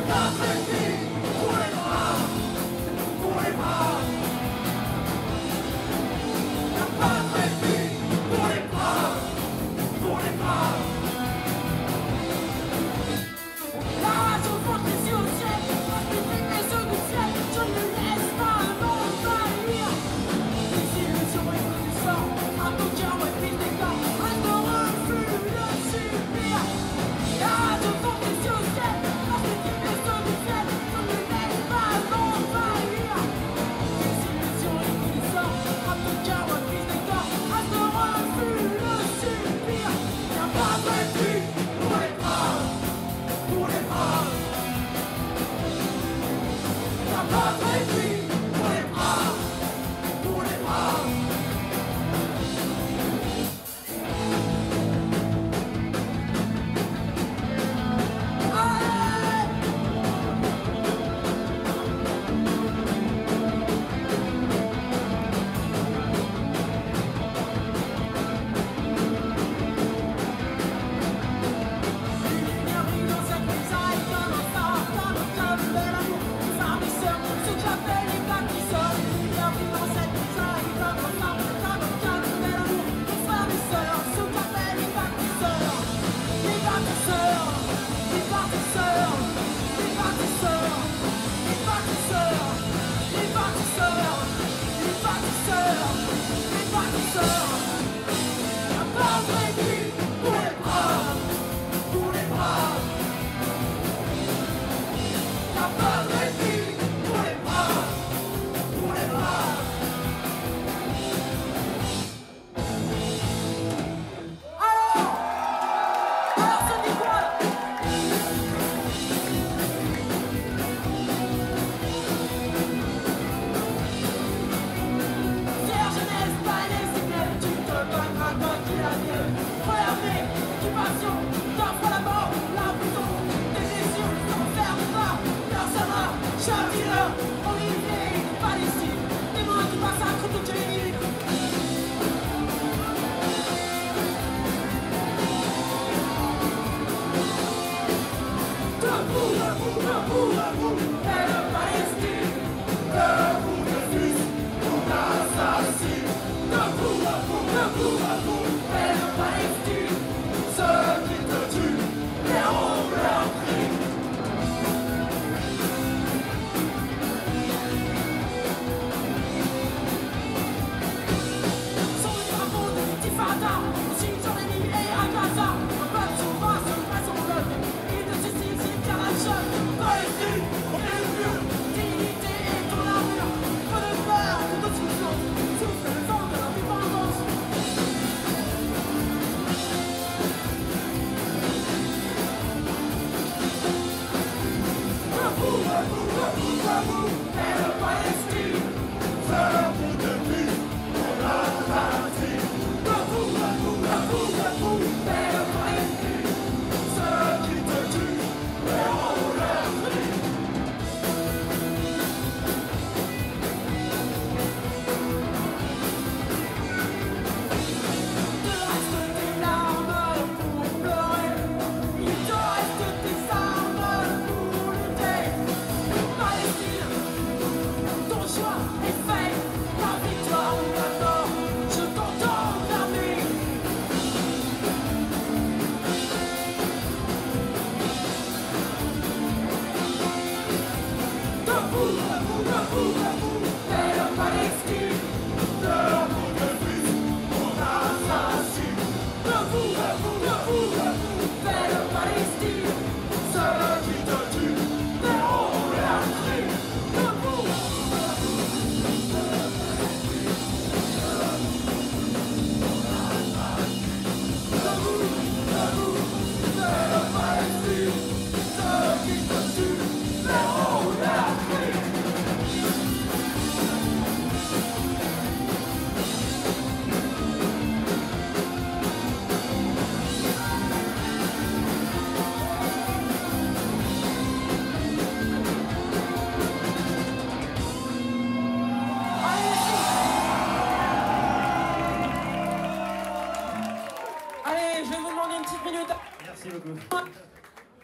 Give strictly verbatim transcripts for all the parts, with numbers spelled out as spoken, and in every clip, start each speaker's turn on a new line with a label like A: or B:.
A: Merci beaucoup.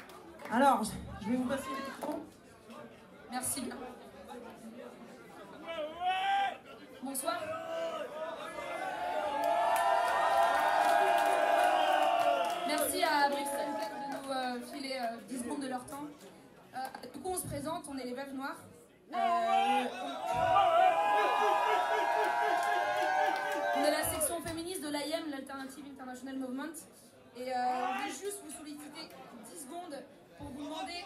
A: Alors, je vais vous passer les micros.
B: Merci bien. Bonsoir. Merci à Brixton Tech de nous euh, filer euh, dix secondes de leur temps. Euh, du coup, on se présente, on est les Veuves Noires. Euh, on est la section féministe de l'A I M, l'Alternative International Movement. Et euh, on veut juste vous solliciter dix secondes pour vous demander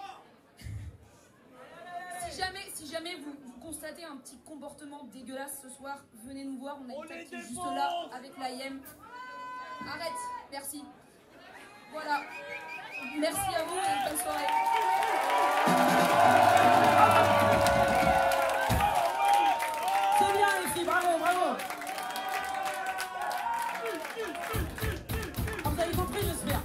B: si jamais, si jamais vous, vous constatez un petit comportement dégueulasse ce soir, venez nous voir, on a une tête qui est juste là avec l'A I M. Arrête, merci. Voilà. Merci à vous et bonne soirée.
A: C'est bien les filles, bravo, bravo. Ah, vous avez compris, j'espère.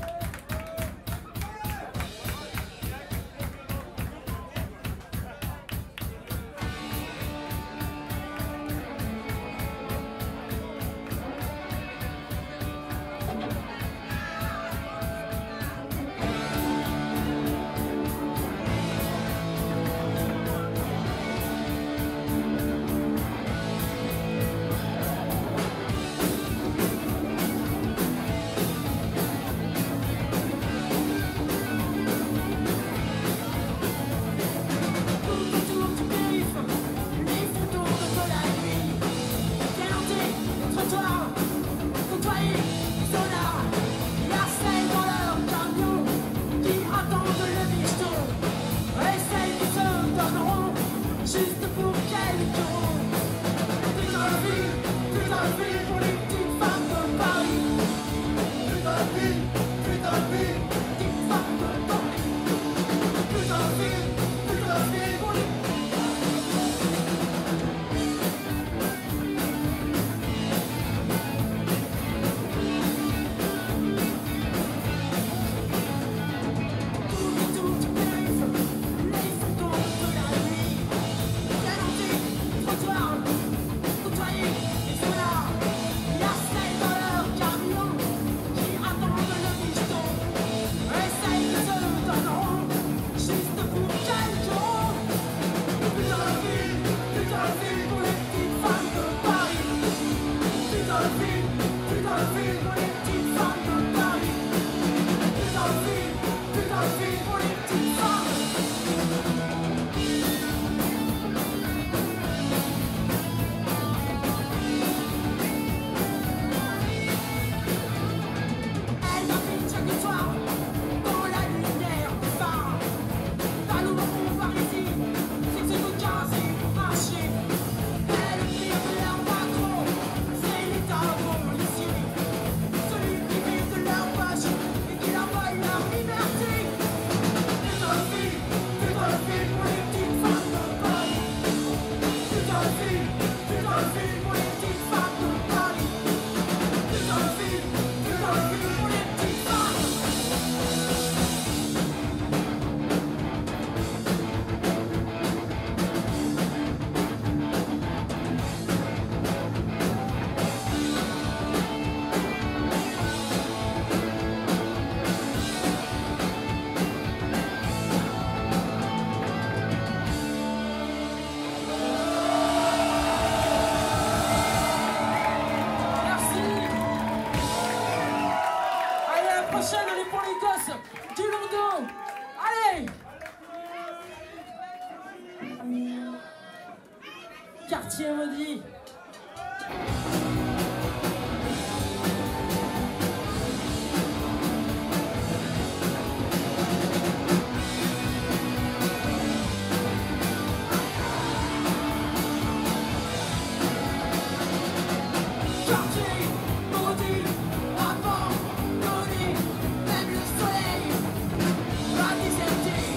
A: Quartier maudit.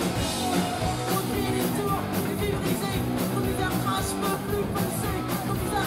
C: Au pied des tours, les vies brisées, ton hiver crache, peut plus penser, ton visage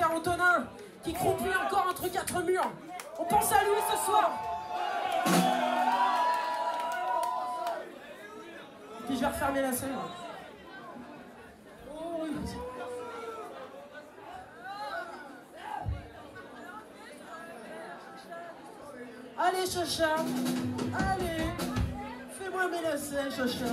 A: Antonin, qui croupit encore entre quatre murs. On pense à lui ce soir. Et puis je vais refermer la scène. Oh oui. Allez, Chacha. Allez. Fais-moi mes lacets, Chacha.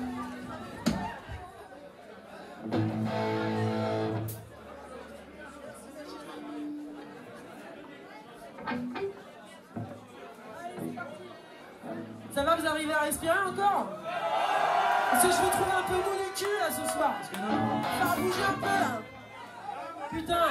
A: Ça va, vous arrivez à respirer encore? Parce que je me trouve un peu mou du cul là ce soir. Ça va bouger un peu là. Putain.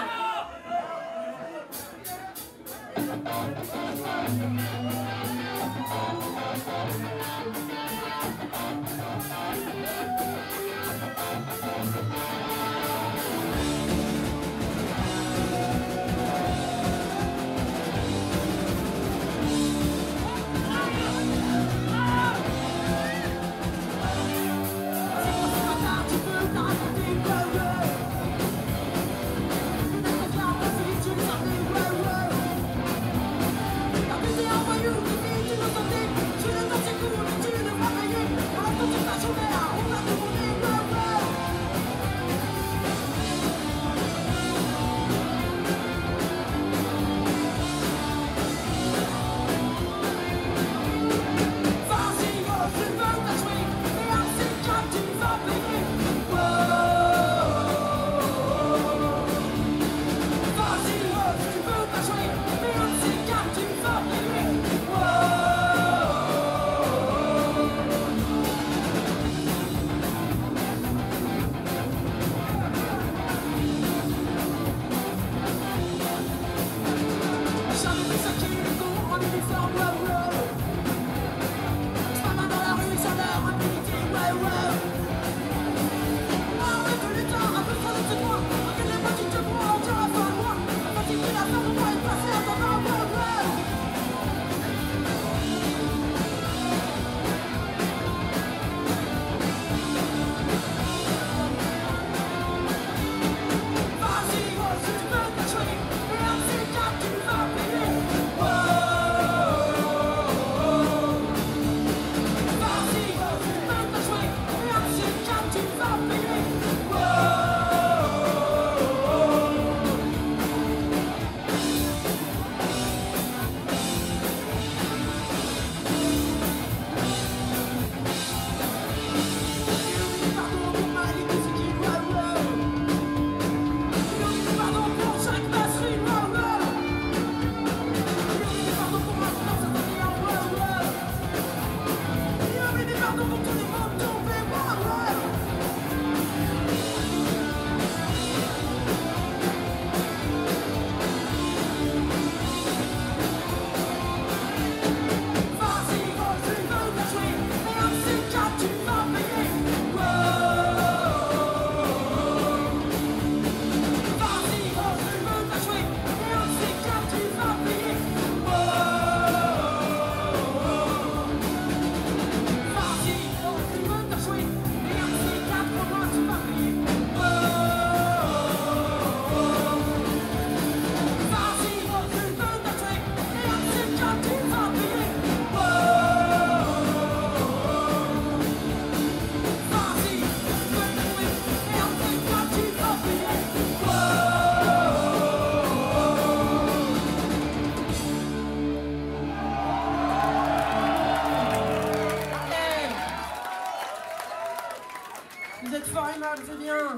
A: Vous êtes fort aimable, c'est bien.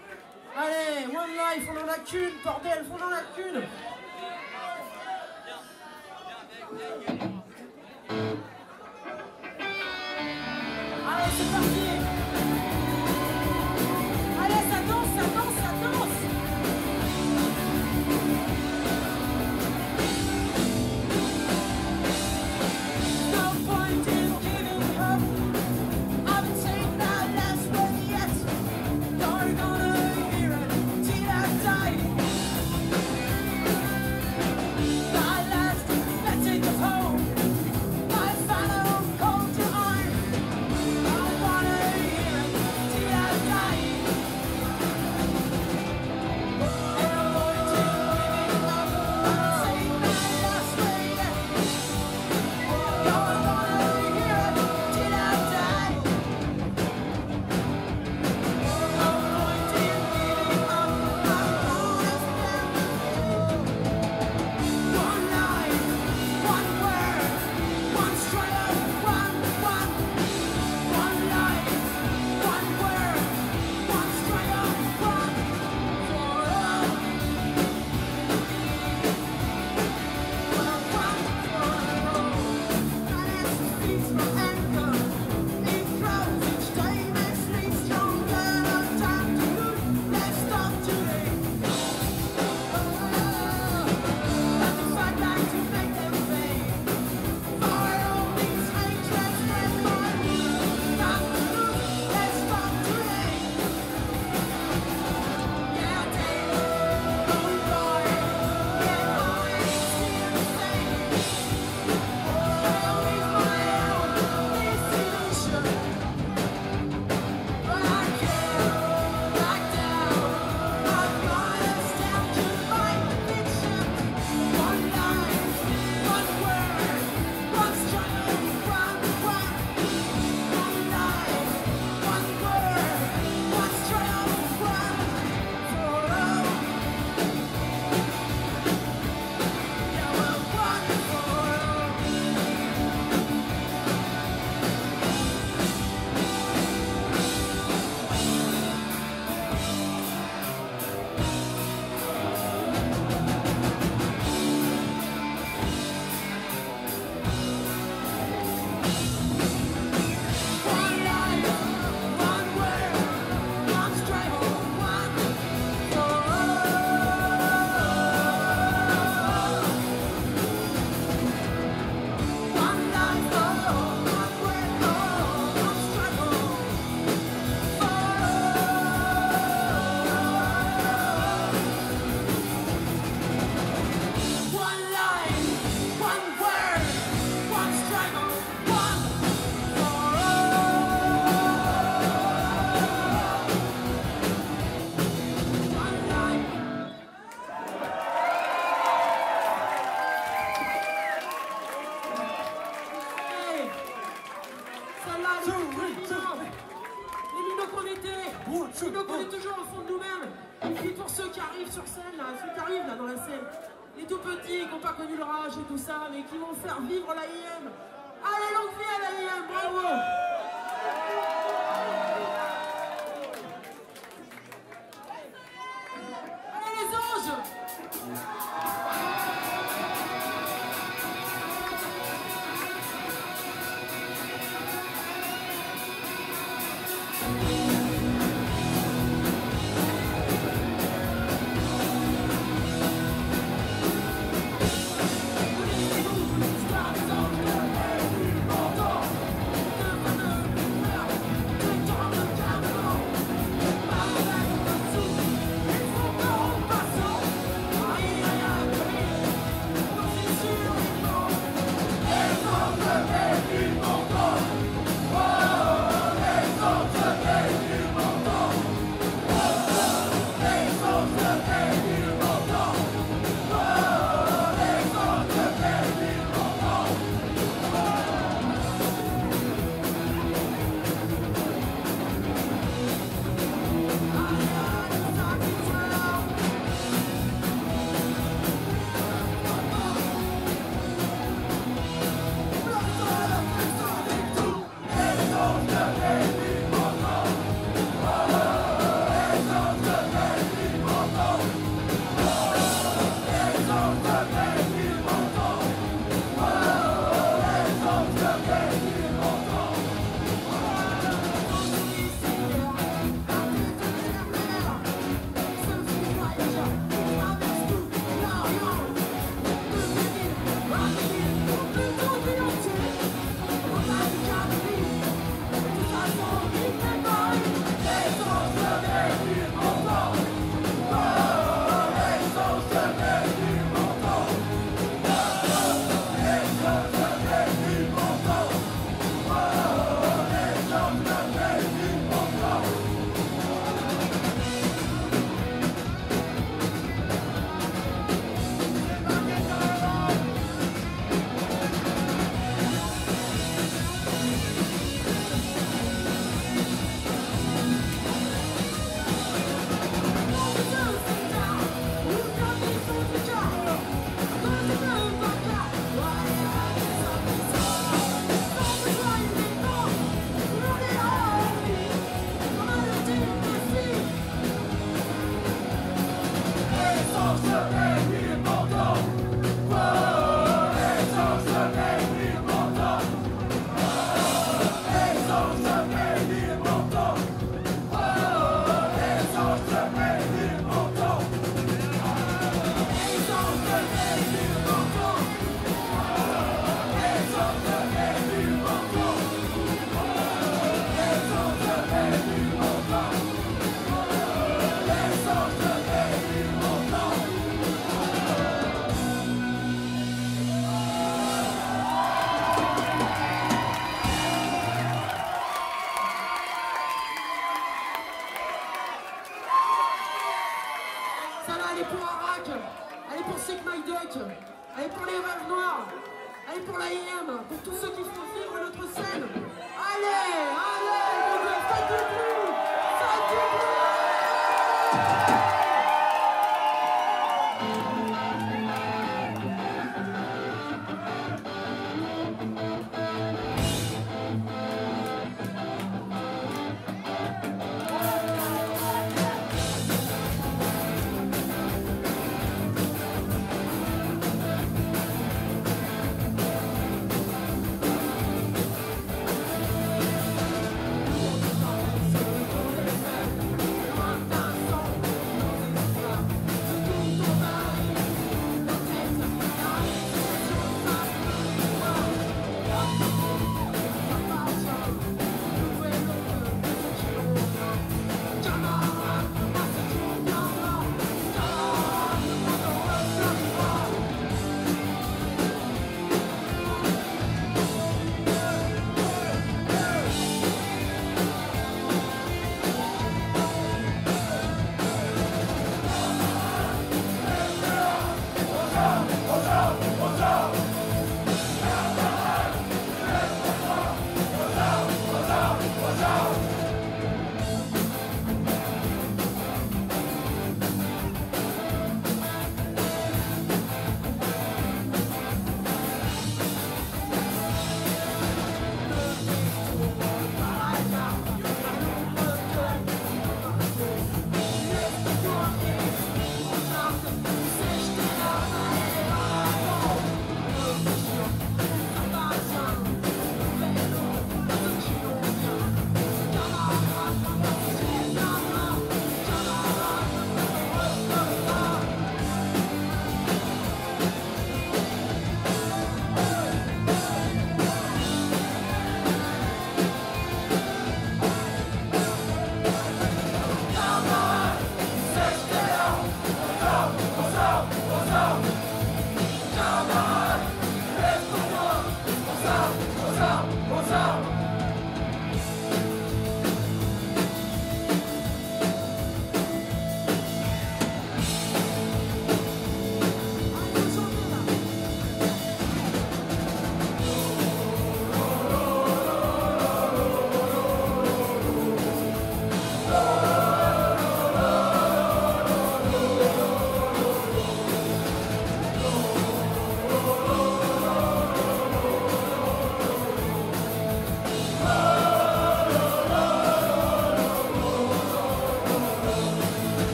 A: Allez, One Life, on en a qu'une, bordel, on en a qu'une. Allez, c'est parti. Allez, ça danse, ça danse, ça danse. No point in giving up. I've been saying that last word yet. You're gonna hear it till I die. That last message of hope.
C: arrivent sur scène, là, ceux qui arrivent là dans la scène, les tout petits qui n'ont pas connu le rage et tout ça, mais qui vont faire vivre l'A I M. Allez, longue vie à l'A I M, bravo! Allez les anges! Allez pour Arak, allez pour Sick My Duck, allez pour les Rêves Noirs, allez pour l'A I M, pour tous ceux qui font vivre notre scène. Allez, allez, mon Dieu, faites du bruit, faites du bruit.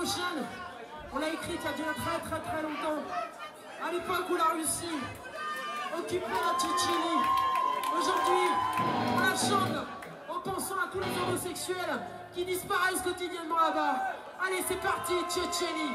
C: prochaine, on l'a écrite il y a déjà très très très longtemps, à l'époque où la Russie occupait la Tchétchénie. Aujourd'hui, on la chante en pensant à tous les homosexuels qui disparaissent quotidiennement là-bas. Allez, c'est parti, Tchétchénie.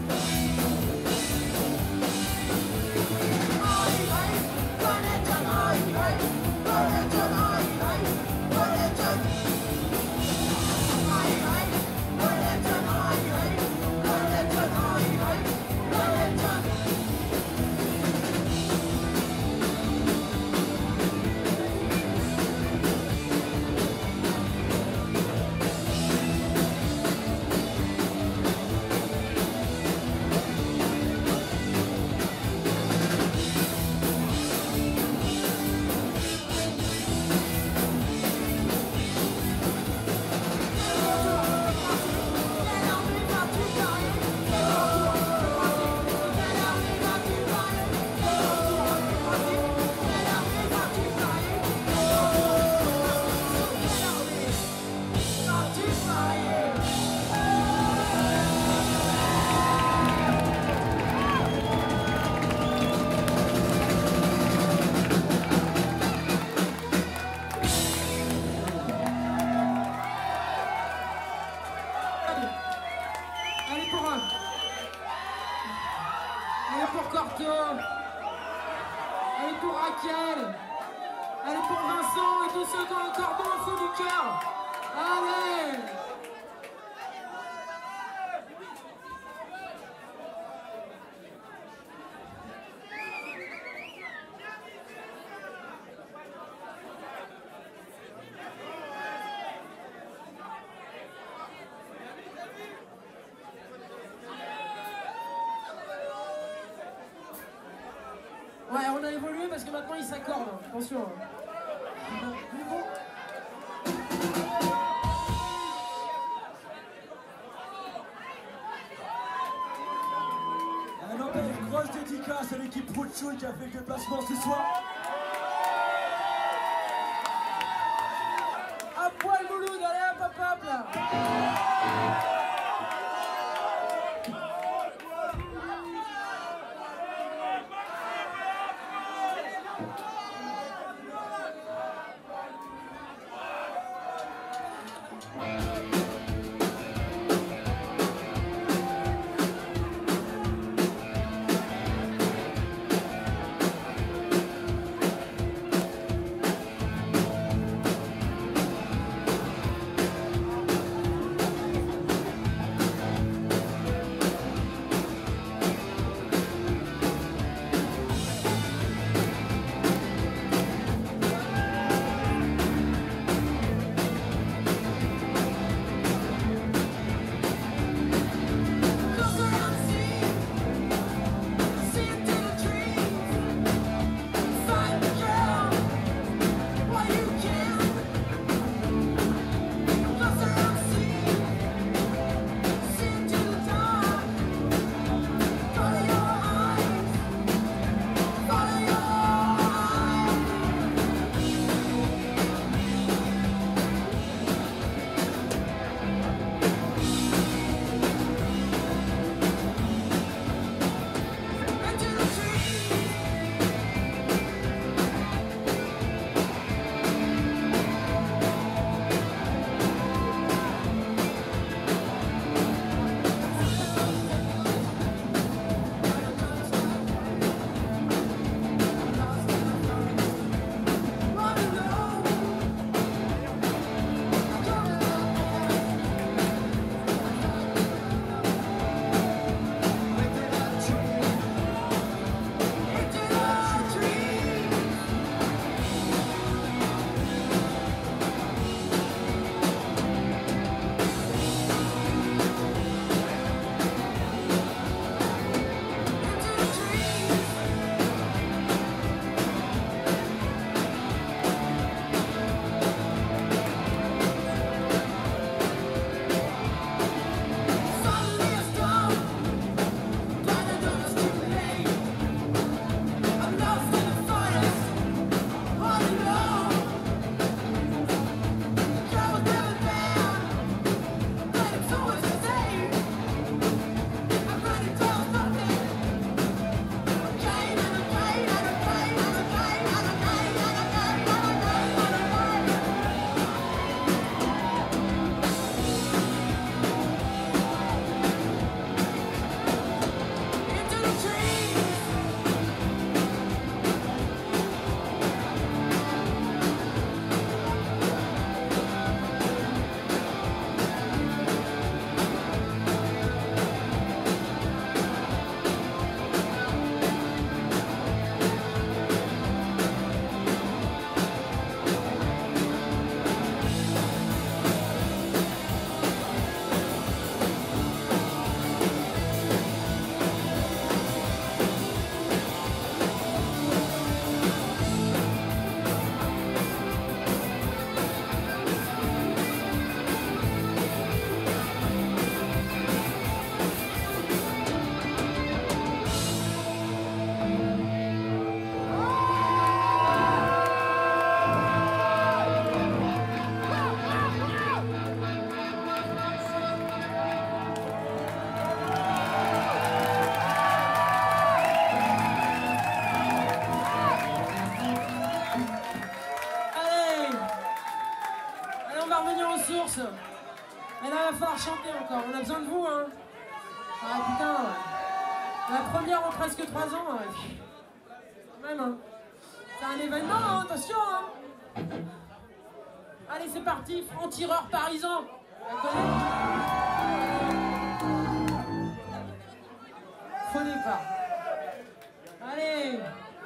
A: Gonna
C: pour Corto. Elle est pour Raquel. Elle est pour Vincent et tous ceux qui ont encore bon au fond du cœur. Allez! Ouais, on a évolué parce que maintenant ils s'accordent. Attention.
D: Un appel, grosse dédicace à l'équipe Proutchouille qui a fait le déplacement ce soir.
C: À poil Mouloud, allez hop hop hop là. La première en presque trois ans, ouais. Quand même, hein. C'est un événement, hein, attention, hein. Allez, c'est parti, franc-tireur parisan. La connais? Faux départ. Allez.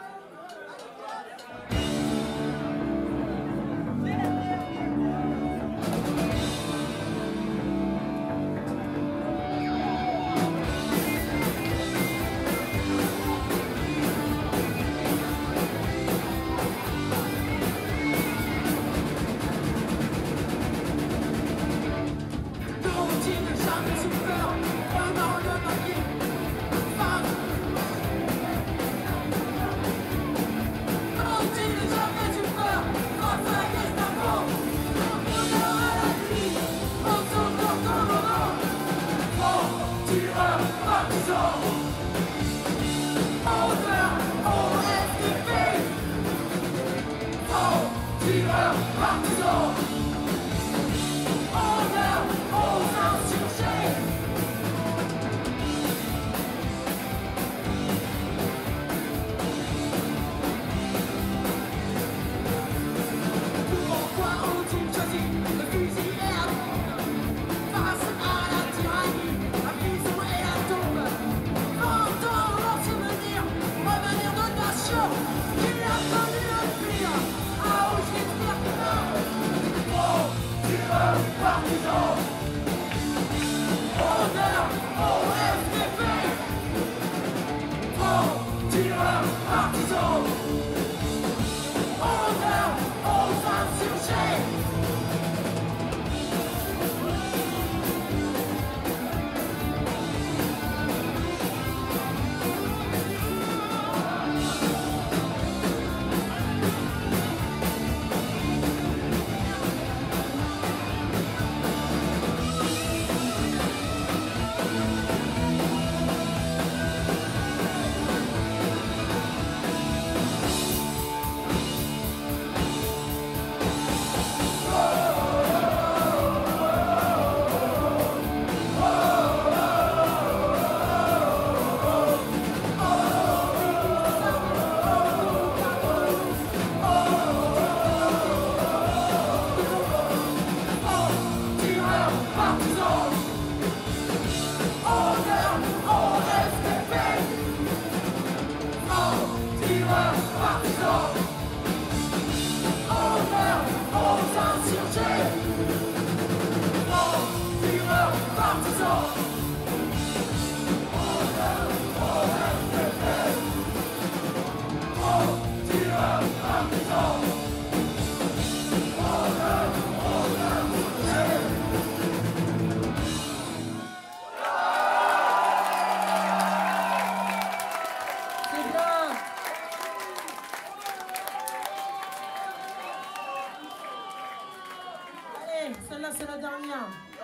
C: Celle-là, c'est la dernière.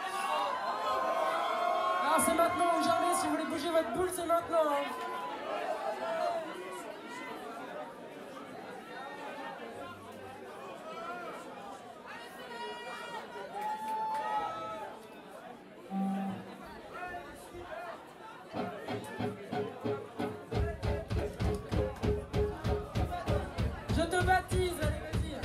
C: Alors, c'est maintenant ou jamais. Si vous voulez bouger votre boule, c'est maintenant. Hein. Je te baptise, allez, vas-y.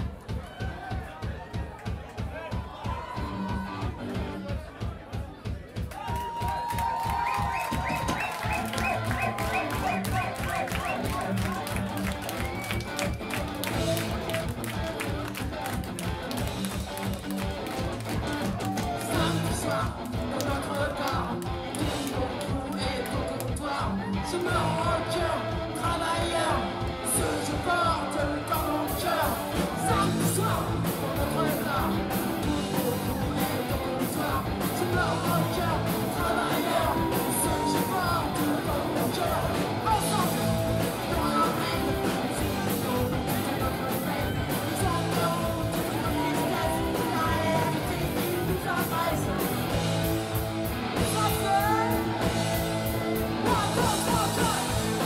C: Samedi soir, dans notre bar, tout est au comptoir. Je me rends au cœur, travailleur, ce que je porte dans mon cœur. Samedi soir, dans notre bar, tout est au comptoir. Je me rends au cœur, travailleur, ce que je porte dans mon cœur. Ensemble, dans la veine, sinon, c'est notre veine. Nous entendons toute notre tristesse, la réalité qui nous agresse. Ça fait one, two, three,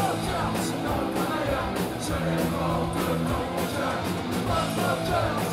C: Votre cœur, sinon le meilleur, je les porte dans mon cœur. Votre cœur.